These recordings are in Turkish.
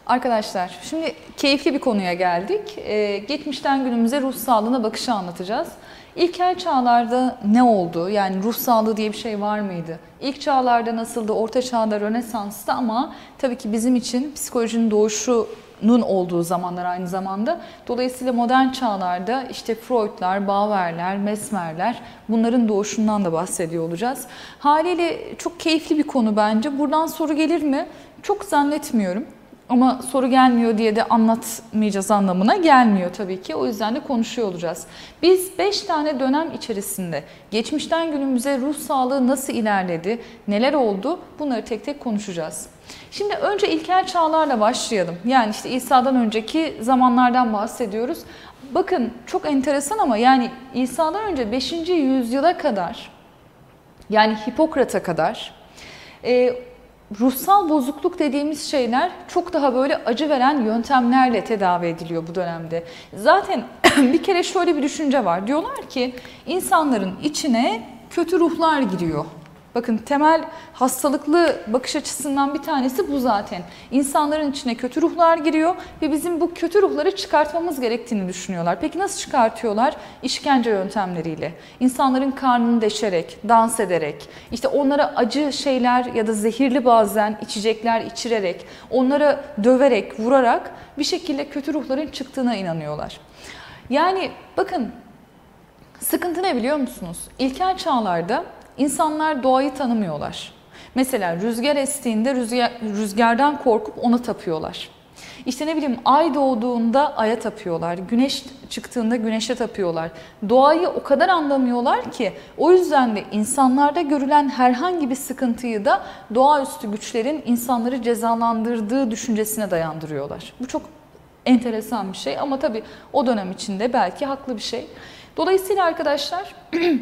Arkadaşlar, şimdi keyifli bir konuya geldik. Geçmişten günümüze ruh sağlığına bakışı anlatacağız. İlkel çağlarda ne oldu? Yani ruh sağlığı diye bir şey var mıydı? İlk çağlarda nasıldı? Orta çağda, Rönesans'ta ama tabii ki bizim için psikolojinin doğuşunun olduğu zamanlar aynı zamanda. Dolayısıyla modern çağlarda işte Freud'lar, Bauer'ler, Mesmer'ler bunların doğuşundan da bahsediyor olacağız. Haliyle çok keyifli bir konu bence. Buradan soru gelir mi? Çok zannetmiyorum. Ama soru gelmiyor diye de anlatmayacağız anlamına gelmiyor tabii ki. O yüzden de konuşuyor olacağız. Biz 5 tane dönem içerisinde geçmişten günümüze ruh sağlığı nasıl ilerledi, neler oldu bunları tek tek konuşacağız. Şimdi önce ilkel çağlarla başlayalım. Yani işte İsa'dan önceki zamanlardan bahsediyoruz. Bakın çok enteresan ama yani İsa'dan önce 5. yüzyıla kadar yani Hipokrat'a kadar ruhsal bozukluk dediğimiz şeyler çok daha böyle acı veren yöntemlerle tedavi ediliyor bu dönemde. Zaten bir kere şöyle bir düşünce var. Diyorlar ki insanların içine kötü ruhlar giriyor. Bakın temel hastalıklı bakış açısından bir tanesi bu zaten. İnsanların içine kötü ruhlar giriyor ve bizim bu kötü ruhları çıkartmamız gerektiğini düşünüyorlar. Peki nasıl çıkartıyorlar? İşkence yöntemleriyle. İnsanların karnını deşerek, dans ederek, işte onlara acı şeyler ya da zehirli bazen içecekler içirerek, onlara döverek, vurarak bir şekilde kötü ruhların çıktığına inanıyorlar. Yani bakın sıkıntı ne biliyor musunuz? İlkel çağlarda İnsanlar doğayı tanımıyorlar. Mesela rüzgar estiğinde rüzgardan korkup ona tapıyorlar. İşte ne bileyim ay doğduğunda aya tapıyorlar. Güneş çıktığında güneşe tapıyorlar. Doğayı o kadar anlamıyorlar ki o yüzden de insanlarda görülen herhangi bir sıkıntıyı da doğaüstü güçlerin insanları cezalandırdığı düşüncesine dayandırıyorlar. Bu çok enteresan bir şey ama tabii o dönem içinde belki haklı bir şey. Dolayısıyla arkadaşlar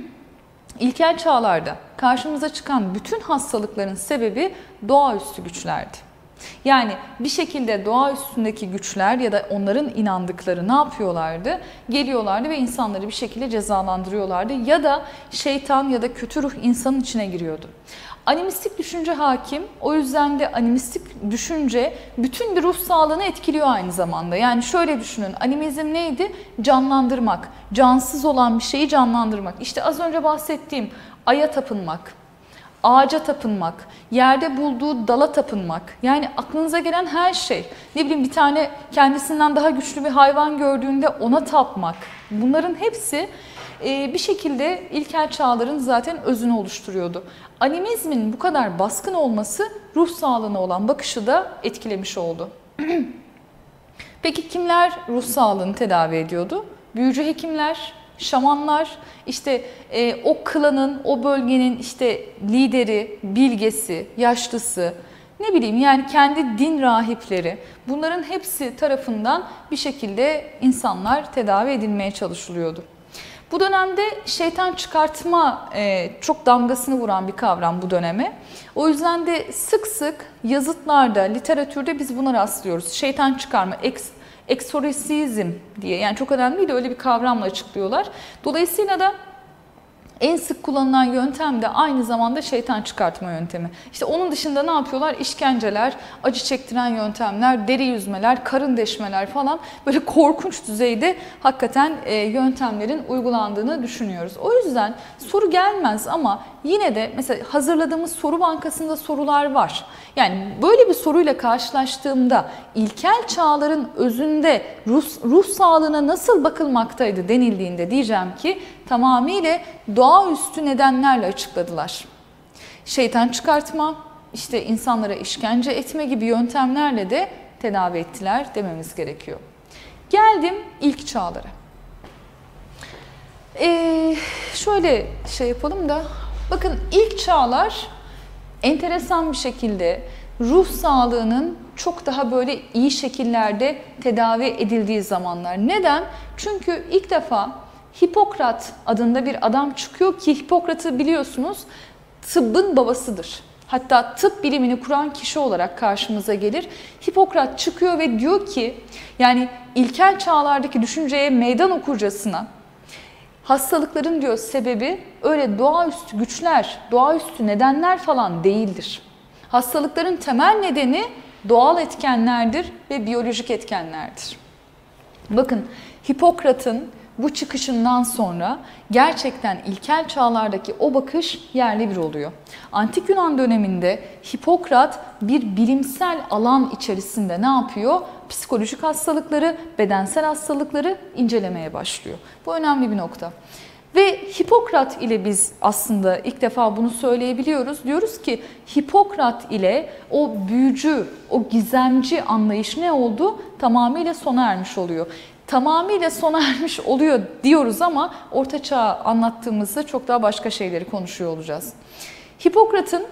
İlkel çağlarda karşımıza çıkan bütün hastalıkların sebebi doğaüstü güçlerdi. Yani bir şekilde doğa üstündeki güçler ya da onların inandıkları ne yapıyorlardı? Geliyorlardı ve insanları bir şekilde cezalandırıyorlardı ya da şeytan ya da kötü ruh insanın içine giriyordu. Animistik düşünce hakim. O yüzden de animistik düşünce bütün bir ruh sağlığını etkiliyor aynı zamanda. Yani şöyle düşünün. Animizm neydi? Canlandırmak. Cansız olan bir şeyi canlandırmak. İşte az önce bahsettiğim aya tapınmak, ağaca tapınmak, yerde bulduğu dala tapınmak. Yani aklınıza gelen her şey. Ne bileyim bir tane kendisinden daha güçlü bir hayvan gördüğünde ona tapmak. Bunların hepsi bir şekilde ilkel çağların zaten özünü oluşturuyordu. Animizmin bu kadar baskın olması ruh sağlığına olan bakışı da etkilemiş oldu. Peki kimler ruh sağlığını tedavi ediyordu? Büyücü hekimler, şamanlar, işte o klanın, o bölgenin işte lideri, bilgesi, yaşlısı, ne bileyim yani kendi din rahipleri, bunların hepsi tarafından bir şekilde insanlar tedavi edilmeye çalışılıyordu. Bu dönemde şeytan çıkartma çok damgasını vuran bir kavram bu döneme. O yüzden de sık sık yazıtlarda, literatürde biz buna rastlıyoruz. Şeytan çıkarma, eksorsizm diye, yani çok önemli değil de öyle bir kavramla açıklıyorlar. Dolayısıyla da en sık kullanılan yöntem de aynı zamanda şeytan çıkartma yöntemi. İşte onun dışında ne yapıyorlar? İşkenceler, acı çektiren yöntemler, deri yüzmeler, karın deşmeler falan böyle korkunç düzeyde hakikaten yöntemlerin uygulandığını düşünüyoruz. O yüzden soru gelmez ama yine de mesela hazırladığımız soru bankasında sorular var. Yani böyle bir soruyla karşılaştığımda ilkel çağların özünde ruh sağlığına nasıl bakılmaktaydı denildiğinde diyeceğim ki tamamıyla doğaüstü nedenlerle açıkladılar. Şeytan çıkartma, işte insanlara işkence etme gibi yöntemlerle de tedavi ettiler dememiz gerekiyor. Geldim ilk çağlara. Şöyle şey yapalım da bakın ilk çağlar enteresan bir şekilde ruh sağlığının çok daha böyle iyi şekillerde tedavi edildiği zamanlar. Neden? Çünkü ilk defa Hipokrat adında bir adam çıkıyor ki Hipokrat'ı biliyorsunuz tıbbın babasıdır. Hatta tıp bilimini kuran kişi olarak karşımıza gelir. Hipokrat çıkıyor ve diyor ki yani ilkel çağlardaki düşünceye meydan okurcasına hastalıkların diyor sebebi öyle doğaüstü güçler, doğaüstü nedenler falan değildir. Hastalıkların temel nedeni doğal etkenlerdir ve biyolojik etkenlerdir. Bakın, Hipokrat'ın bu çıkışından sonra gerçekten ilkel çağlardaki o bakış yerle bir oluyor. Antik Yunan döneminde Hipokrat bir bilimsel alan içerisinde ne yapıyor? Psikolojik hastalıkları, bedensel hastalıkları incelemeye başlıyor. Bu önemli bir nokta. Ve Hipokrat ile biz aslında ilk defa bunu söyleyebiliyoruz. Diyoruz ki Hipokrat ile o büyücü, o gizemci anlayış ne oldu? Tamamıyla sona ermiş oluyor. Tamamıyla sona ermiş oluyor diyoruz ama Orta Çağ anlattığımızda çok daha başka şeyleri konuşuyor olacağız. Hipokrat'ın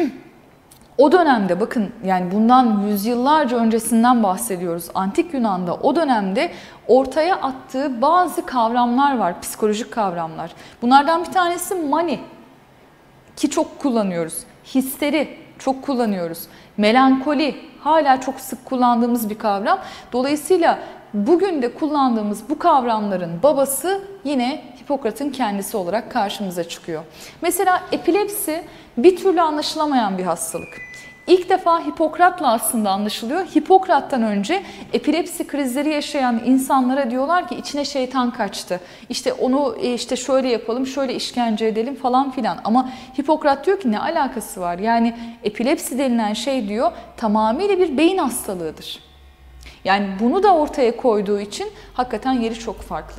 o dönemde, bakın yani bundan yüzyıllarca öncesinden bahsediyoruz. Antik Yunan'da o dönemde ortaya attığı bazı kavramlar var, psikolojik kavramlar. Bunlardan bir tanesi mani ki çok kullanıyoruz. Histeri çok kullanıyoruz. Melankoli hala çok sık kullandığımız bir kavram. Dolayısıyla bugün de kullandığımız bu kavramların babası yine Hipokrat'ın kendisi olarak karşımıza çıkıyor. Mesela epilepsi bir türlü anlaşılamayan bir hastalık. İlk defa Hipokrat'la aslında anlaşılıyor. Hipokrat'tan önce epilepsi krizleri yaşayan insanlara diyorlar ki içine şeytan kaçtı. İşte onu işte şöyle yapalım, şöyle işkence edelim falan filan. Ama Hipokrat diyor ki ne alakası var? Yani epilepsi denilen şey diyor tamamıyla bir beyin hastalığıdır. Yani bunu da ortaya koyduğu için hakikaten yeri çok farklı.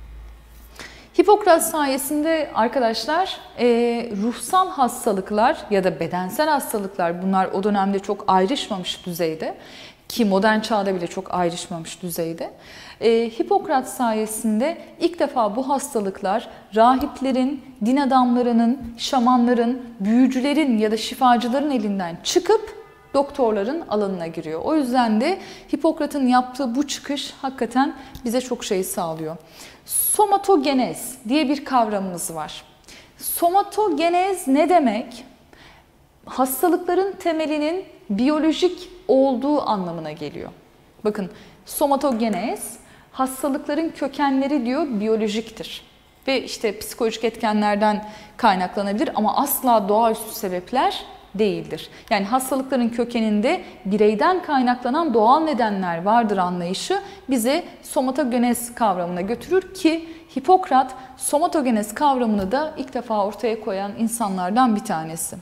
Hipokrat sayesinde arkadaşlar ruhsal hastalıklar ya da bedensel hastalıklar, bunlar o dönemde çok ayrışmamış düzeyde ki modern çağda bile çok ayrışmamış düzeyde. Hipokrat sayesinde ilk defa bu hastalıklar rahiplerin, din adamlarının, şamanların, büyücülerin ya da şifacıların elinden çıkıp doktorların alanına giriyor. O yüzden de Hipokrat'ın yaptığı bu çıkış hakikaten bize çok şey sağlıyor. Somatogenez diye bir kavramımız var. Somatogenez ne demek? Hastalıkların temelinin biyolojik olduğu anlamına geliyor. Bakın, somatogenez hastalıkların kökenleri diyor biyolojiktir. Ve işte psikolojik etkenlerden kaynaklanabilir ama asla doğaüstü sebepler değildir. Yani hastalıkların kökeninde bireyden kaynaklanan doğal nedenler vardır anlayışı bize somatogenez kavramına götürür ki Hipokrat somatogenez kavramını da ilk defa ortaya koyan insanlardan bir tanesi.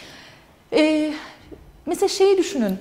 Mesela şeyi düşünün.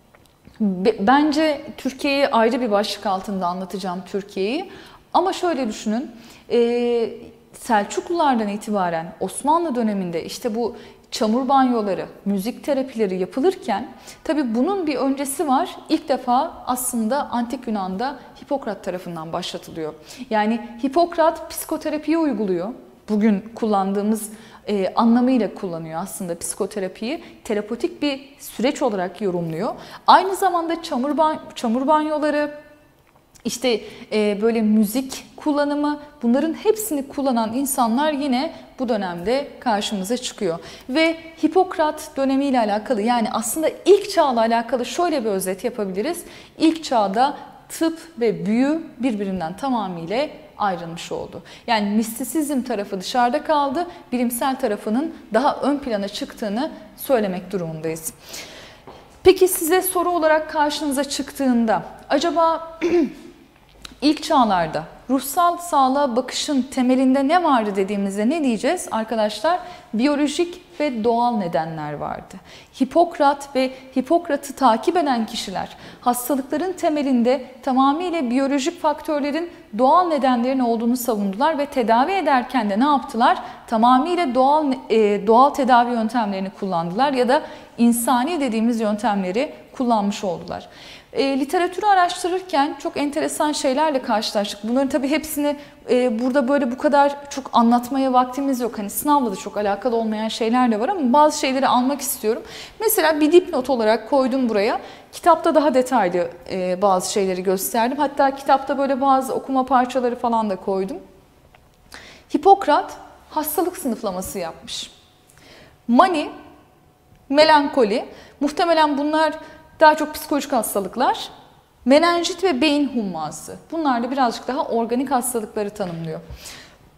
Bence Türkiye'yi ayrı bir başlık altında anlatacağım Türkiye'yi. Ama şöyle düşünün. Selçuklulardan itibaren Osmanlı döneminde işte bu çamur banyoları, müzik terapileri yapılırken tabii bunun bir öncesi var. İlk defa aslında Antik Yunan'da Hipokrat tarafından başlatılıyor. Yani Hipokrat psikoterapiyi uyguluyor. Bugün kullandığımız anlamıyla kullanıyor aslında psikoterapiyi. Terapotik bir süreç olarak yorumluyor. Aynı zamanda çamur banyoları, İşte böyle müzik kullanımı, bunların hepsini kullanan insanlar yine bu dönemde karşımıza çıkıyor. Ve Hipokrat dönemiyle alakalı, yani aslında ilk çağla alakalı şöyle bir özet yapabiliriz. İlk çağda tıp ve büyü birbirinden tamamıyla ayrılmış oldu. Yani mistisizm tarafı dışarıda kaldı, bilimsel tarafının daha ön plana çıktığını söylemek durumundayız. Peki size soru olarak karşınıza çıktığında acaba İlk çağlarda ruhsal sağlığa bakışın temelinde ne vardı dediğimizde ne diyeceğiz arkadaşlar? Biyolojik ve doğal nedenler vardı. Hipokrat ve Hipokrat'ı takip eden kişiler hastalıkların temelinde tamamıyla biyolojik faktörlerin doğal nedenlerin olduğunu savundular ve tedavi ederken de ne yaptılar? Tamamıyla doğal tedavi yöntemlerini kullandılar ya da insani dediğimiz yöntemleri kullanmış oldular. Literatürü araştırırken çok enteresan şeylerle karşılaştık. Bunların tabii hepsini burada böyle bu kadar çok anlatmaya vaktimiz yok. Hani sınavla da çok alakalı olmayan şeyler de var ama bazı şeyleri almak istiyorum. Mesela bir dipnot olarak koydum buraya. Kitapta daha detaylı bazı şeyleri gösterdim. Hatta kitapta böyle bazı okuma parçaları falan da koydum. Hipokrat hastalık sınıflaması yapmış. Mani, melankoli, muhtemelen bunlar daha çok psikolojik hastalıklar, menenjit ve beyin hummazı. Bunlar da birazcık daha organik hastalıkları tanımlıyor.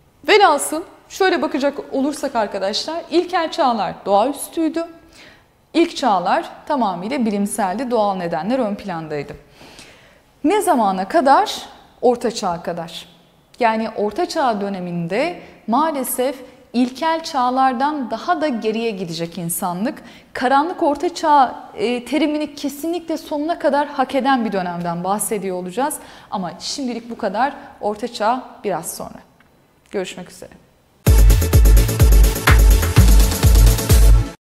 Velhasıl şöyle bakacak olursak arkadaşlar, ilkel çağlar doğaüstüydü. İlk çağlar tamamıyla bilimseldi, doğal nedenler ön plandaydı. Ne zamana kadar? Orta Çağ'a kadar. Yani Orta Çağ döneminde maalesef ilkel çağlardan daha da geriye gidecek insanlık. Karanlık Orta Çağ terimini kesinlikle sonuna kadar hak eden bir dönemden bahsediyor olacağız. Ama şimdilik bu kadar. Orta Çağ biraz sonra. Görüşmek üzere.